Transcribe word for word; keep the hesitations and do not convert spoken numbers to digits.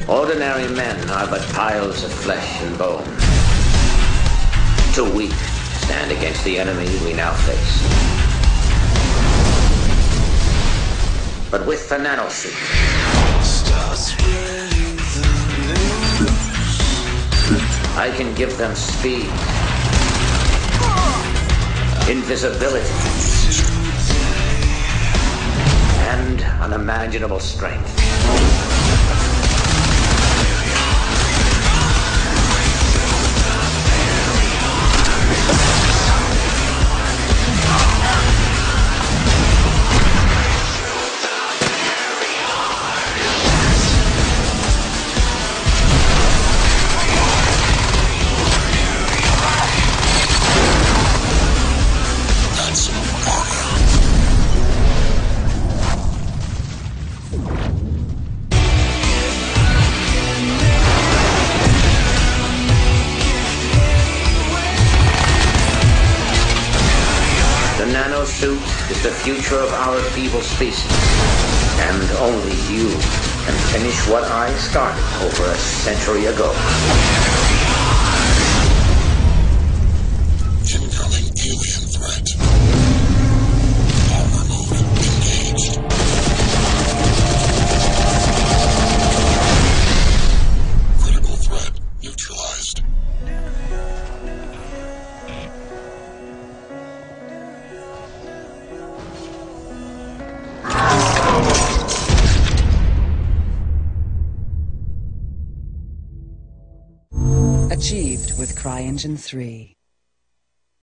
Ordinary men are but piles of flesh and bone. Too weak to stand against the enemy we now face. But with the nanosuit, I can give them speed, invisibility, and unimaginable strength. The nanosuit is the future of our feeble species, and only you can finish what I started over a century ago. Incoming alien threat. Armor mode engaged. Critical threat neutralized. Achieved with CryEngine three.